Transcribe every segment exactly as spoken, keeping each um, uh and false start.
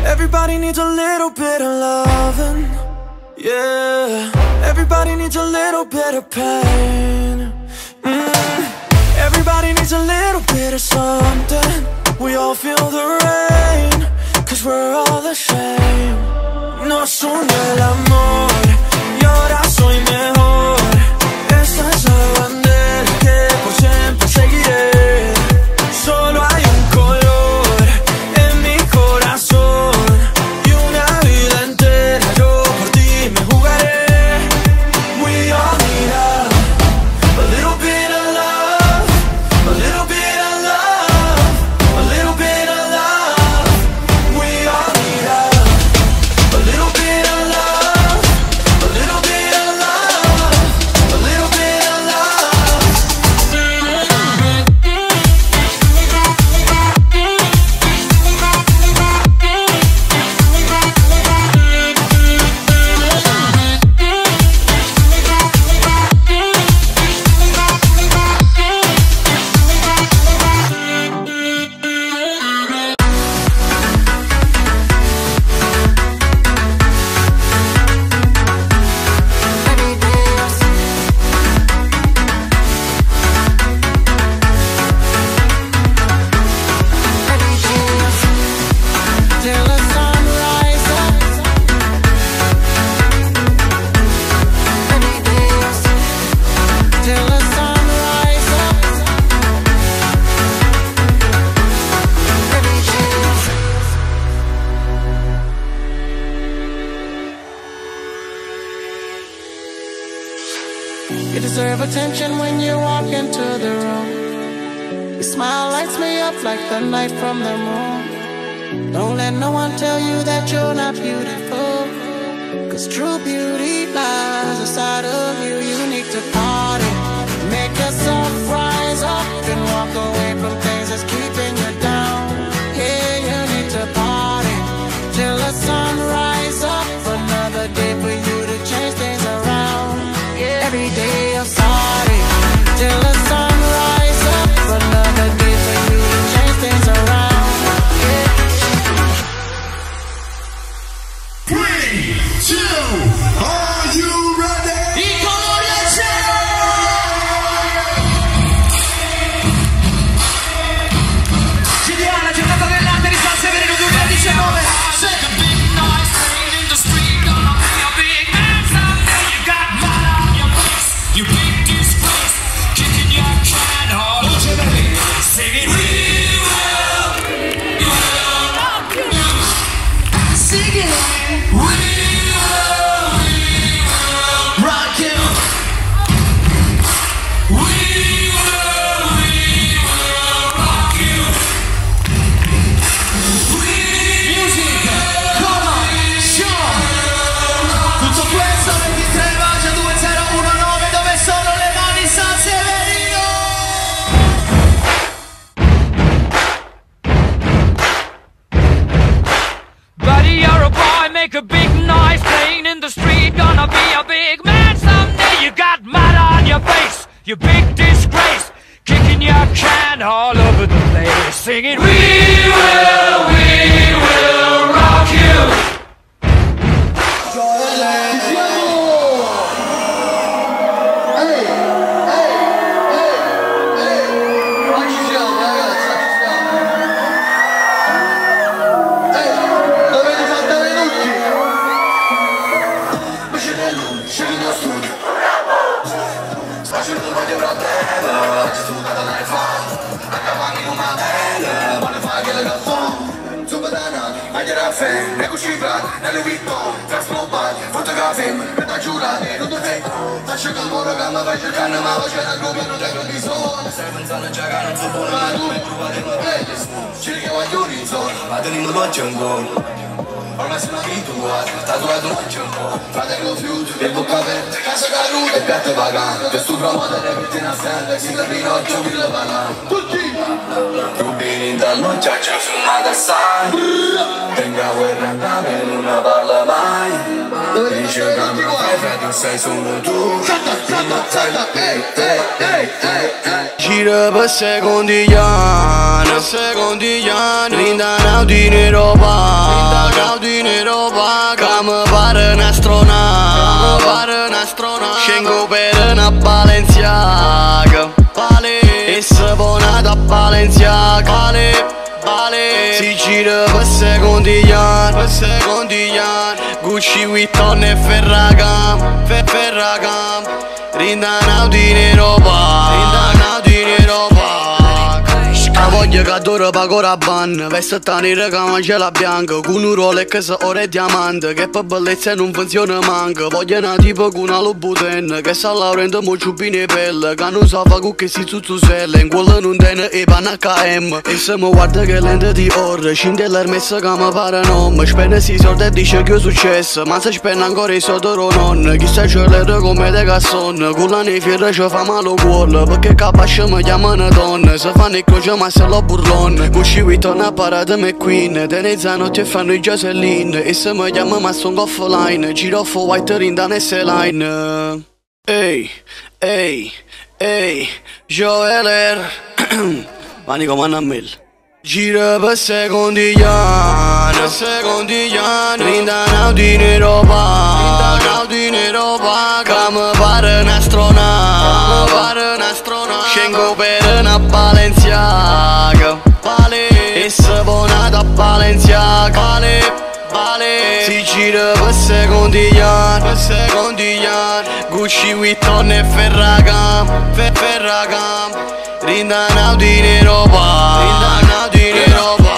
Everybody needs a little bit of loving, yeah. Everybody needs a little bit of pain, mm. Everybody needs a little bit of something. We all feel the rain, cause we're all the same. Nos une el amor y ahora soy mejor. Esa es la bandera que por siempre seguiré. Solo hay un color en mi corazón y una vida entera yo por ti me jugaré. We all need love, a little bit of love, a little bit of love, a little bit of love. We all need love, a little bit of love, a little bit of love, a little bit of love. You deserve attention when you walk into the room. Your smile lights me up like the light from the moon. Don't let no one tell you that you're not beautiful, cause true beauty lies inside of you. You need to party, make yourself rise up and walk away from things that's keeping you down. Yeah, you need to party till the sun rise up. Another day for you to change things around. Yeah. Every day I'm sorry till the sun rise up. Another day for you to change things around. Yeah. Three, two, are you ready? I colori al cielo! C D A, la giornata dell'arte di San Severino duemiladiciannove. You big disgrace, kicking your can all over me, singing we will, we will rock you. Singing we will, we will rock you. We will, we will rock you. We Music, come on, show. Tutto questo ventitré maggio duemiladiciannove, dove sono le mani San Severino? Buddy, you're a boy, make a big noise, playing in the street, gonna be a big man someday. You got mud on your face, you big disgrace, kicking your can all over the place, singing we will, we will rock you. Eccoci qua, nelle Vuitton, Fast Mobile, fotografi, per giurare, tutto fake. Faccio che il muro che mi fai cercare, ma faccio la gruppo, non c'è bisogno. Stai pensando a giocare, non so buono, ma tu mi provate una playlist. Ci richiamo a insomma, ma tenendo l'occhio un po'. Ormai sono abituato, tatuato l'occhio un po'. Fratello fiuto, che bocca aperta, casa caduta e piatto pagano. Che stu promotere che ti nascende, si termina occhio, mi lo parlano. Tutti! Rubini dall'occhio, ci ho fumato assai. Tenga guerra in cambio, non ne parla mai. Dice che mi fai, frate, sei solo tu. Gira per secondigliano, secondigliano, rindanauti in Europa. N-au din Europa, ca mă pară în astronaut, pară în astronaut. Scengo per una Balenciaga, vale, e sabonata Balenciaga, vale, vale. Si gira per secondiglian, per secondiglian. Gucci, Vuitton e Ferragamo, Fer Ferragamo. Rindanau din Europa, rindanau din Europa. A voglia che adoro pago la ban, veste nera che mangia la bianca, con un Rolex oro e diamante, che per bellezza non funziona manca. Voglio una tipo con una Louboutin, che sa laurendo mo ciubine pelle, che non sa fa con che si zuzzuselle, in quello non tiene e panna H M. E se mi guarda che lente di oro, scende l'ermessa che mi pare non, spende si soldi e dice che è successo, ma se spende ancora i soldi o non, chissà ce l'era come de casson, con la nefiera ci fa male il cuore, perché capace mi chiamano donna, se fanno il croce ma se lo burlone. Gucci, Vuitton a parata McQueen, Tenezano ti fanno i Jocelyn, e se mi chiama ma sono offline, giro off white rindan e se line. Ehi, ehi, ehi, Joeler, mani come a me. Gira per secondiglian, per secondiglian. Rindanau din Europa, rindanau din Europa. Che mi pare un astronaut, pare un astronaut. Scengo per una Balenciaga, vale, e sabonata Balenciaga, vale, vale. Si gira per secondiglian, per secondiglian. Gucci, Vuitton e Ferragamo, Fer Ferragamo. Rindanau din Europa, rindanau din Europa.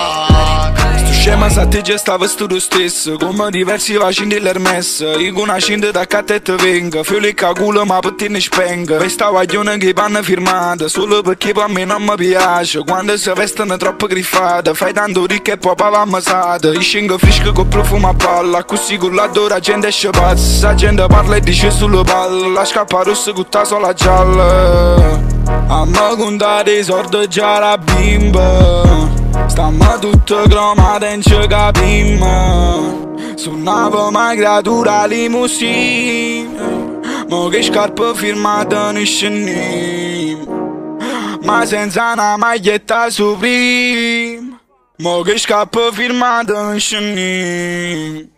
Scema sa te già stava studio stesso, come diversi vaccini dell'Hermes. Io una scende da catta e te venga, fiole che culo ma per te ne spenga. Questa guaglione che panna firmata, solo perché per me non mi piace. Quando si vestono troppo griffate, fai tanto ricca e poi va ammasata. Io scengo fresco con profumo a palla, così con la la gente esce pazza. La gente parla e dice sulle palle, la scappa rossa con la sola gialla. A me contare i soldi già la bimba, stamma tutto cromato e non ci capimmo. Suonavo ma creatura limousine, mo che scarpe firmate non scendiamo, ma senza una maglietta Supreme. Mo che scarpe firmate non scendiamo.